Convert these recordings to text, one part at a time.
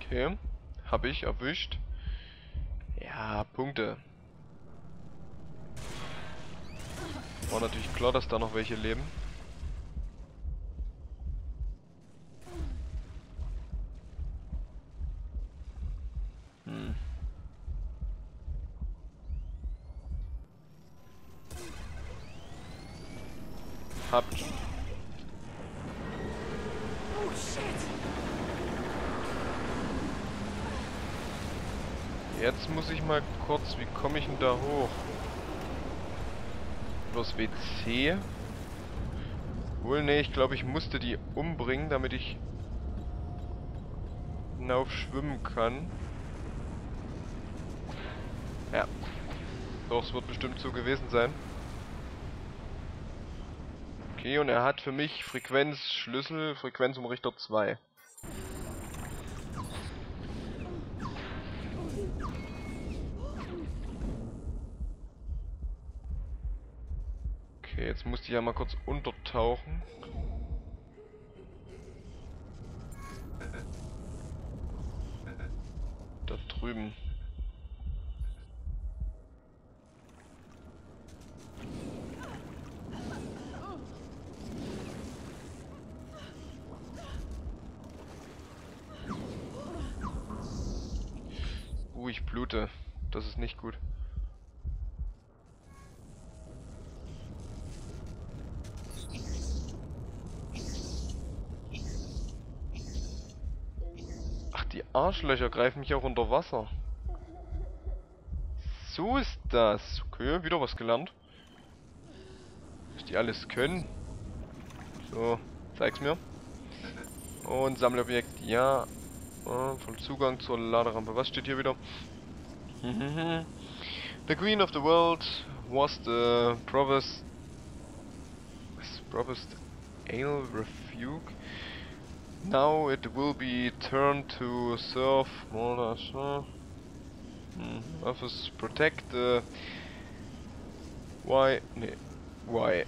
Okay. Hab ich erwischt. Ja, Punkte. War natürlich klar, dass da noch welche leben. Habt. Oh shit! Jetzt muss ich mal kurz, wie komme ich denn da hoch? Übers WC? Wohl, nee, ich glaube, ich musste die umbringen, damit ich hinauf schwimmen kann. Ja. Doch, es wird bestimmt so gewesen sein. Okay, und er hat für mich Frequenzschlüssel, Frequenzumrichter 2. Okay, jetzt musste ich ja mal kurz untertauchen. Da drüben. Ich blute. Das ist nicht gut. Ach, die Arschlöcher greifen mich auch unter Wasser. So ist das. Okay, wieder was gelernt. Was die alles können. So, zeig's mir. Und Sammelobjekt, ja. Voll Zugang zur Laderampe. Was steht hier wieder? The Queen of the World was the Provost Ale Refuge. Now it will be turned to serve office protect Y. Nee. Y.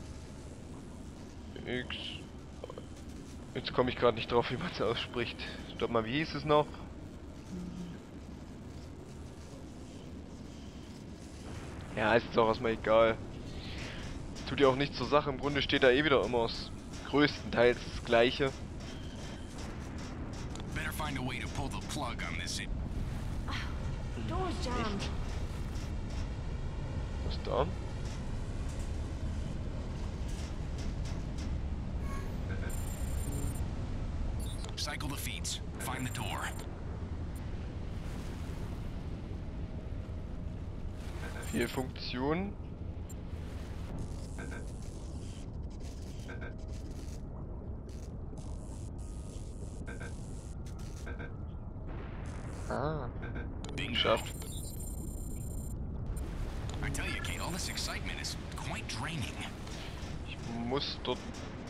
X. Jetzt komme ich gerade nicht drauf, wie man es ausspricht. Stopp mal, wie hieß es noch? Ja, ist jetzt auch erstmal egal. Tut ja auch nichts zur Sache. Im Grunde steht da eh wieder immer das größtenteils das Gleiche. Echt? Was ist da? Cycle the feeds. Find the door. Viel Funktion. Ah. Geschafft. I tell you, Kate, all this excitement is quite draining. Ich muss dort.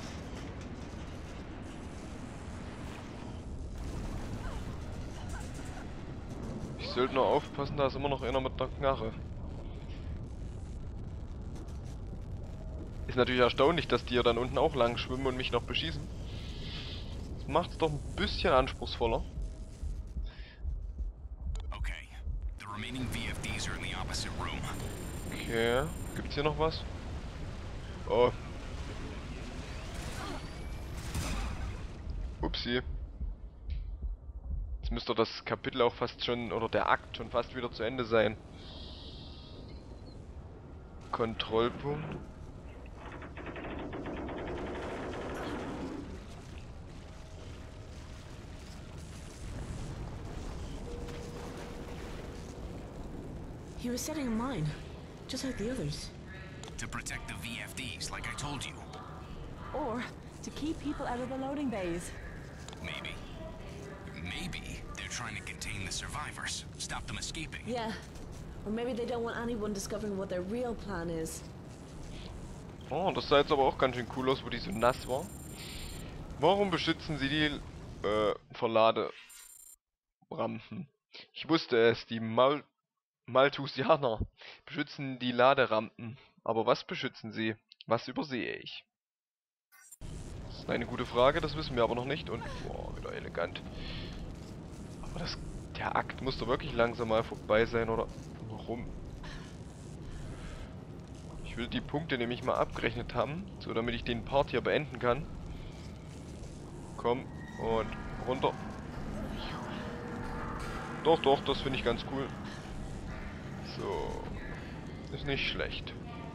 Ich sollte nur aufpassen, da ist immer noch einer mit einer Knarre. Ist natürlich erstaunlich, dass die ja dann unten auch lang schwimmen und mich noch beschießen. Das macht es doch ein bisschen anspruchsvoller. Okay. The remaining VFDs are in the opposite room. Okay, gibt's hier noch was? Oh. Upsi. Jetzt müsste das Kapitel auch fast schon, oder der Akt schon fast wieder zu Ende sein. Kontrollpunkt. He was setting a mine, just like the others. To protect the VFDs, like I told you. Or to keep people out of the loading bays. Maybe. Maybe they're trying to contain the survivors, stop them escaping. Yeah. Or maybe they don't want anyone discovering what their real plan is. Oh, das sah jetzt aber auch ganz schön cool aus, wo die so nass war. Warum beschützen sie die Verladerampen? Ich wusste es, die Malthusianer beschützen die Laderampen. Aber was beschützen sie? Was übersehe ich? Das ist eine gute Frage, das wissen wir aber noch nicht. Und, boah, wieder elegant. Aber der Akt muss doch wirklich langsam mal vorbei sein, oder? Warum? Ich will die Punkte nämlich mal abgerechnet haben, so damit ich den Part hier beenden kann. Komm, und runter. Doch, doch, das finde ich ganz cool. So. Ist nicht schlecht.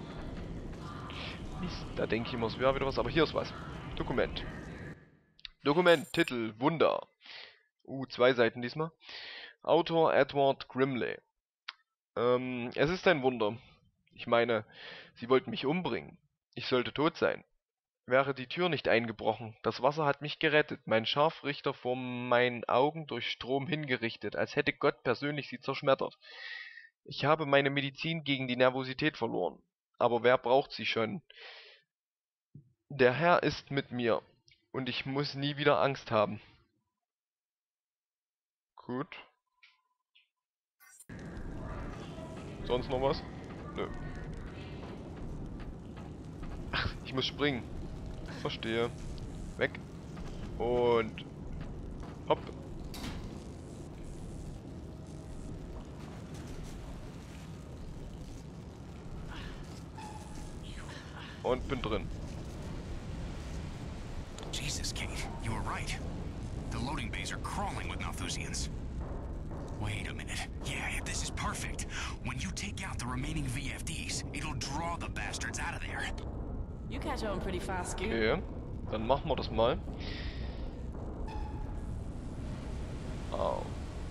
Mist, da denke ich immer, es wäre wieder was, aber hier ist was. Dokument. Dokument, Titel, Wunder. 2 Seiten diesmal. Autor Edward Grimley. Es ist ein Wunder. Ich meine, sie wollten mich umbringen. Ich sollte tot sein. Wäre die Tür nicht eingebrochen. Das Wasser hat mich gerettet, mein Scharfrichter vor meinen Augen durch Strom hingerichtet, als hätte Gott persönlich sie zerschmettert. Ich habe meine Medizin gegen die Nervosität verloren. Aber wer braucht sie schon? Der Herr ist mit mir. Und ich muss nie wieder Angst haben. Gut. Sonst noch was? Nö. Ach, ich muss springen. Verstehe. Weg. Und hopp. Und bin drin. Jesus, Kate, you were right. The loading bays are crawling with Malthusians. Wait a minute. Yeah, this is perfect. When you take out the remaining VFDs, it'll draw the bastards out of there. You catch on pretty fast, Scoot. Okay. Dann machen wir das mal. Au.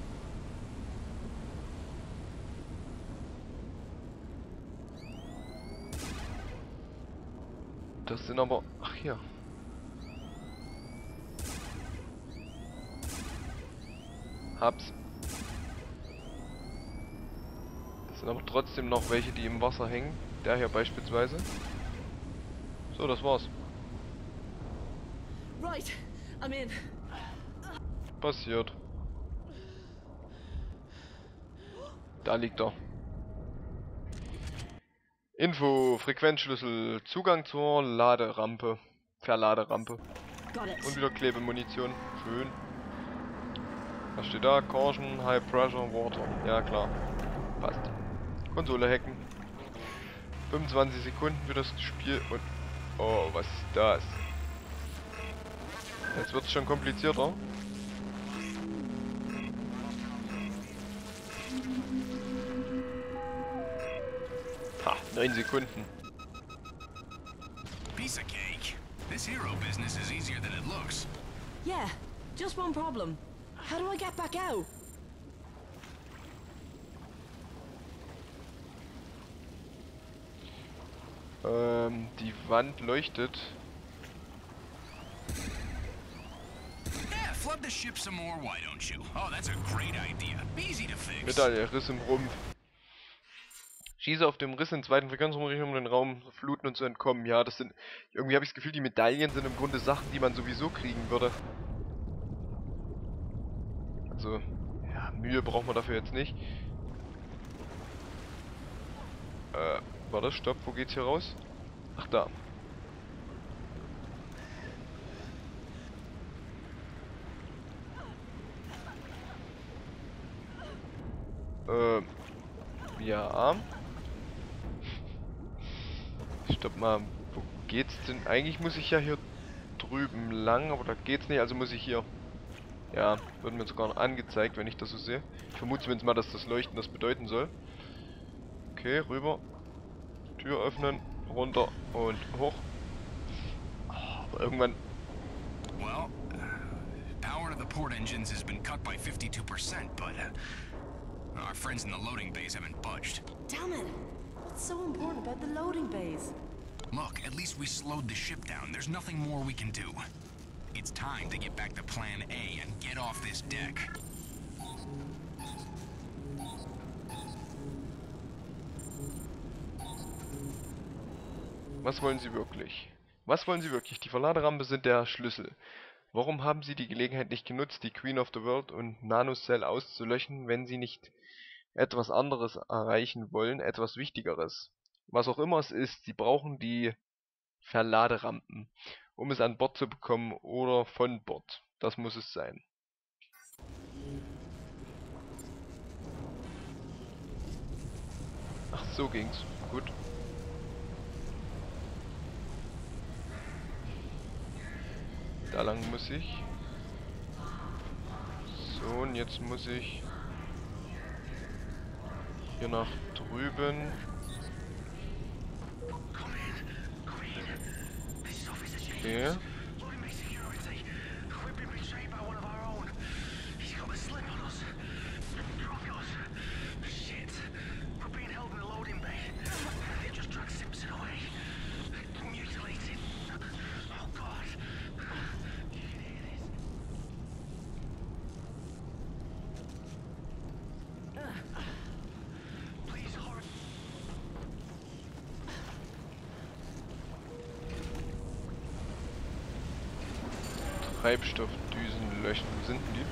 Das sind aber... Ach hier. Hab's. Das sind aber trotzdem noch welche, die im Wasser hängen. Der hier beispielsweise. So, das war's. Right, I'm in. Passiert. Da liegt er. Info, Frequenzschlüssel, Zugang zur Laderampe. Verladerampe. Got it. Und wieder Klebemunition. Schön. Was steht da? Caution, High Pressure, Water. Ja klar. Passt. Konsole hacken. 25 Sekunden für das Spiel und... Oh, was ist das? Jetzt wird es schon komplizierter. Ha, 9 Sekunden. Piece of cake. This hero business is easier than it looks. Yeah, just one problem. How do I get back out? Die Wand leuchtet. Yeah, flood the ship some more, why don't you? Oh, that's a great idea. Easy to fix. Medaille, Riss im Rumpf. Schieße auf dem Riss in zweiten Frequenzumrichtung, um den Raum zu fluten und zu entkommen. Ja, das sind... Irgendwie habe ich das Gefühl, die Medaillen sind im Grunde Sachen, die man sowieso kriegen würde. Also, ja, Mühe braucht man dafür jetzt nicht. Warte, stopp, wo geht's hier raus? Ach, da. Ja. Stopp mal, wo geht's denn? Eigentlich muss ich ja hier drüben lang, aber da geht's nicht, also muss ich hier... Ja, wird mir sogar noch angezeigt, wenn ich das so sehe. Ich vermute zumindest mal, dass das Leuchten das bedeuten soll. Okay, rüber. Tür öffnen, runter und hoch. Oh, aber irgendwann... Well, power to the port engines has been cut by 52%, but our friends in the loading bays haven't budged. Damn it! What's so important about the loading bays? Look, at least we slowed the ship down. There's nothing more we can do. It's time to get back to Plan A and get off this deck. Was wollen Sie wirklich? Was wollen Sie wirklich? Die Verladerampe sind der Schlüssel. Warum haben Sie die Gelegenheit nicht genutzt, die Queen of the World und Nanocell auszulöschen, wenn Sie nicht etwas anderes erreichen wollen, etwas Wichtigeres? Was auch immer es ist, Sie brauchen die Verladerampen, um es an Bord zu bekommen oder von Bord. Das muss es sein. Ach, so ging's. Gut. Da lang muss ich. So, und jetzt muss ich hier nach drüben. Okay. Treibstoffdüsen löschen. Wo sind denn die?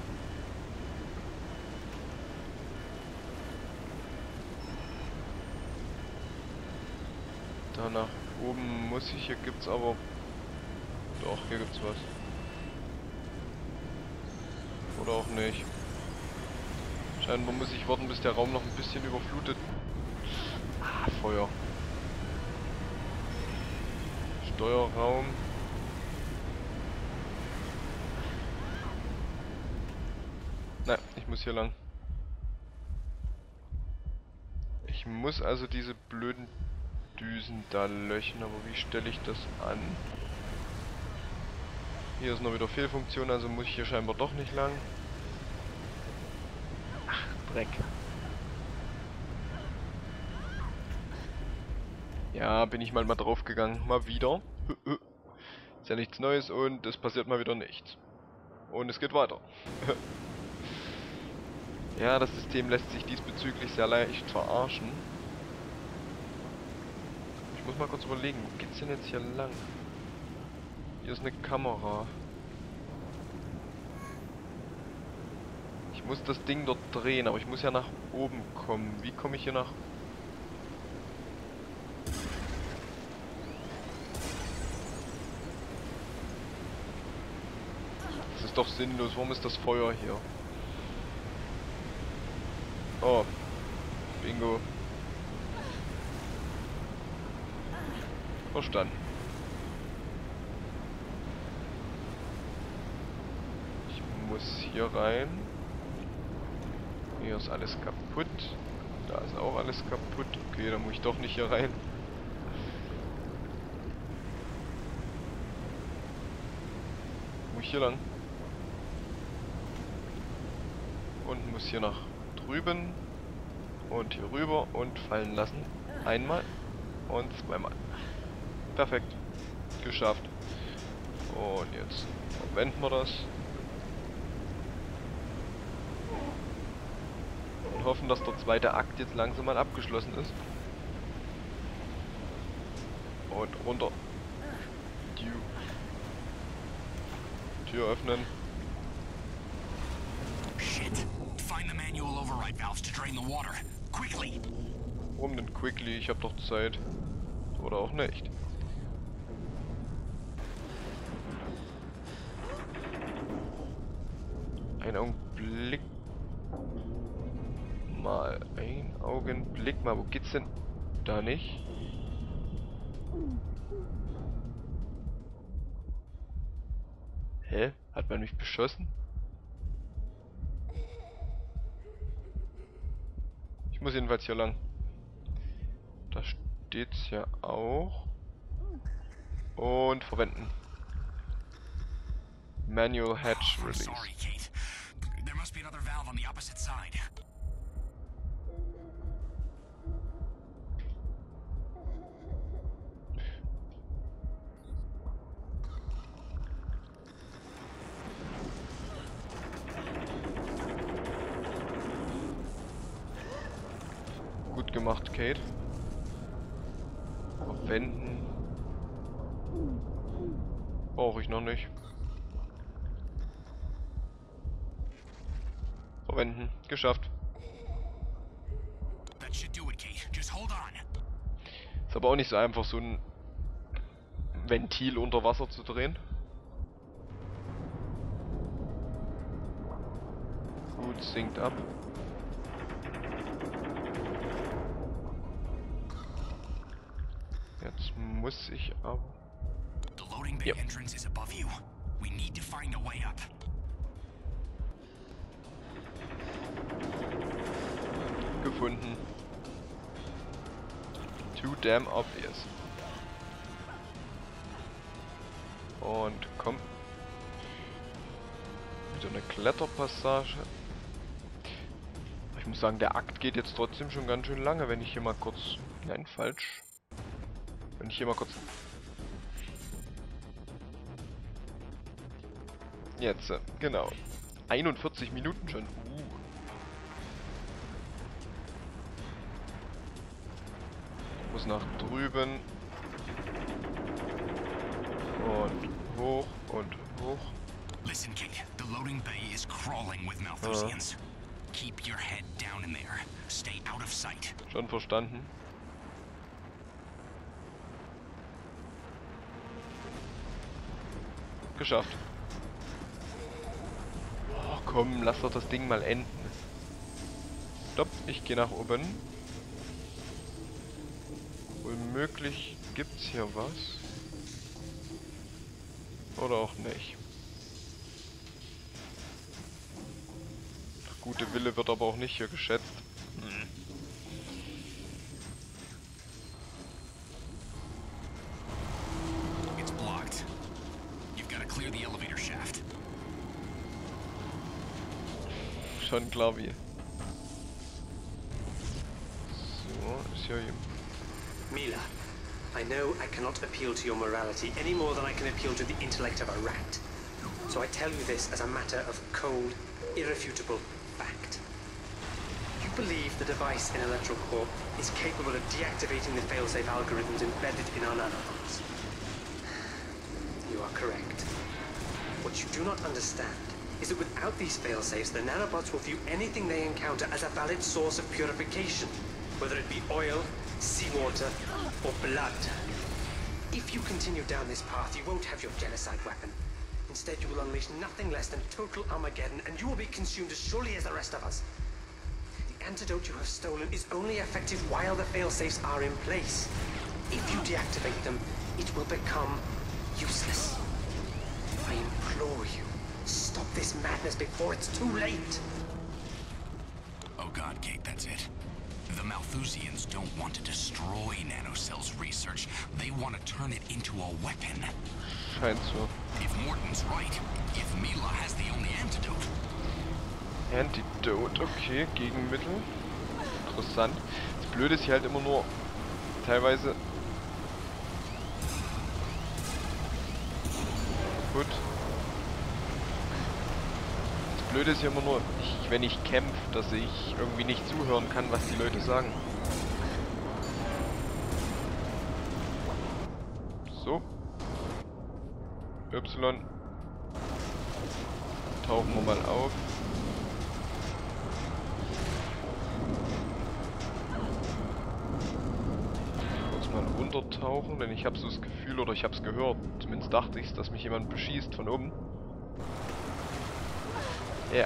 Da nach oben muss ich. Hier gibt's aber... Doch, hier gibt's was. Oder auch nicht. Scheinbar muss ich warten, bis der Raum noch ein bisschen überflutet. Ah, Feuer. Steuerraum. Nein, ich muss hier lang. Ich muss also diese blöden Düsen da löschen, aber wie stelle ich das an? Hier ist noch wieder Fehlfunktion, also muss ich hier scheinbar doch nicht lang. Ach, Dreck. Ja, bin ich mal drauf gegangen. Mal wieder. Ist ja nichts Neues und es passiert mal wieder nichts. Und es geht weiter. Ja, das System lässt sich diesbezüglich sehr leicht verarschen. Ich muss mal kurz überlegen, wo geht's denn jetzt hier lang? Hier ist eine Kamera. Ich muss das Ding dort drehen, aber ich muss ja nach oben kommen. Wie komme ich hier nach... Das ist doch sinnlos. Warum ist das Feuer hier? Oh. Bingo. Verstanden. Ich muss hier rein. Hier ist alles kaputt. Da ist auch alles kaputt. Okay, dann muss ich doch nicht hier rein. Muss ich hier lang. Und muss hier nach drüben. Und hier rüber und fallen lassen. Einmal und zweimal. Perfekt. Geschafft. Und jetzt verwenden wir das. Und hoffen, dass der zweite Akt jetzt langsam mal abgeschlossen ist. Und runter. Tür öffnen. Shit. Find the manual override valves to drain the water. Quickly. Warum denn quickly? Ich hab doch Zeit. Oder auch nicht. Ein Augenblick mal. Ein Augenblick mal. Wo geht's denn? Da nicht. Hä? Hat man mich beschossen? Ich muss jedenfalls hier lang. Da steht's ja auch. Und verwenden. Manual Hatch Release. Sorry, Kate. There must be another valve on the opposite side. Gut gemacht, Kate. Verwenden. Brauche ich noch nicht. Verwenden. Geschafft. That should do it, Kate. Just hold on. Ist aber auch nicht so einfach, so ein Ventil unter Wasser zu drehen. Gut, sinkt ab. Jetzt muss ich aber... The loading bay Yep. entrance is above you. We need to find a way up. Gefunden. Too damn obvious. Und komm. Wieder eine Kletterpassage. Ich muss sagen, der Akt geht jetzt trotzdem schon ganz schön lange, wenn ich hier mal kurz... Nein, falsch. Wenn ich hier mal kurz... Jetzt, genau. 41 Minuten schon. Muss nach drüben. Und hoch und hoch. Listen, kid. The loading bay is crawling with Malthusians. Keep your head down in there. Stay out of sight. Schon verstanden. Geschafft. Oh, komm, lass doch das Ding mal enden. Stopp, ich gehe nach oben. Womöglich gibt's hier was. Oder auch nicht. Der gute Wille wird aber auch nicht hier geschätzt. It's blocked. You've got to clear the elevator shaft. Schon klar wie. So, ist hier jemand. Mila, I know I cannot appeal to your morality any more than I can appeal to the intellect of a rat. So I tell you this as a matter of cold, irrefutable fact. You believe the device in Electrocorp is capable of deactivating the failsafe algorithms embedded in our nanobots. You are correct. What you do not understand is that without these failsafes, the nanobots will view anything they encounter as a valid source of purification, whether it be oil, seawater, or blood. If you continue down this path, you won't have your genocide weapon. Instead, you will unleash nothing less than total Armageddon, and you will be consumed as surely as the rest of us. The antidote you have stolen is only effective while the failsafes are in place. If you deactivate them, it will become useless. I implore you, stop this madness before it's too late. Oh god, Kate, that's it. The Malthusians don't want to destroy Nanocell's research. They want to turn it into a weapon. Scheint so. If Morton's right, if Mila has the only antidote. Antidote, okay, Gegenmittel. Interessant. Das Blöde ist hier halt immer nur teilweise... Gut. Das Blöde ist hier immer nur, wenn ich kämpfe, dass ich irgendwie nicht zuhören kann, was die Leute sagen. So. Y. Tauchen wir mal auf. Kurz mal runtertauchen, denn ich habe so das Gefühl, oder ich habe es gehört, zumindest dachte ich, dass mich jemand beschießt von oben. Ja.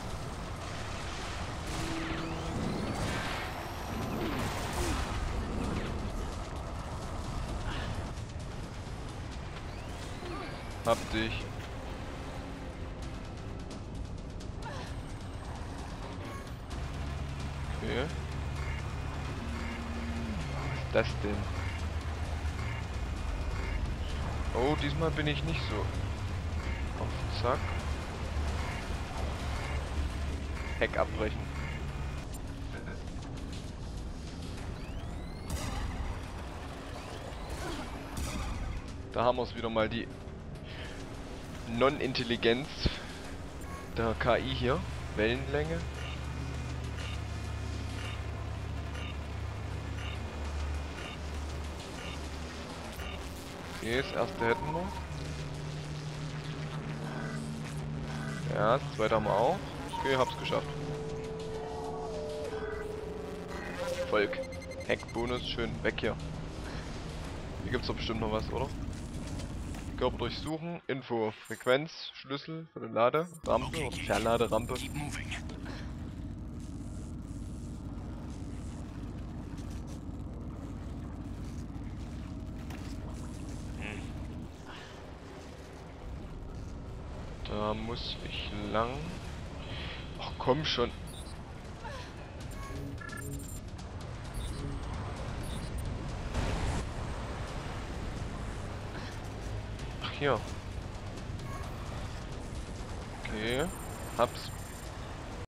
Hab dich. Okay. Was ist das denn? Oh, diesmal bin ich nicht so. Auf Zack. Heck abbrechen. Da haben wir es wieder mal, die Non-Intelligenz der KI hier. Wellenlänge. Okay, das erste hätten wir. Ja, das zweite haben wir auch. Okay, hab's geschafft. Volk. Heckbonus, schön weg hier. Hier gibt's doch bestimmt noch was, oder? Körper durchsuchen, Info, Frequenz, Schlüssel für die Laderampe oder Verladerampe. Keep moving. Da muss ich lang. Ach komm schon. Ach hier. Okay. Hab's.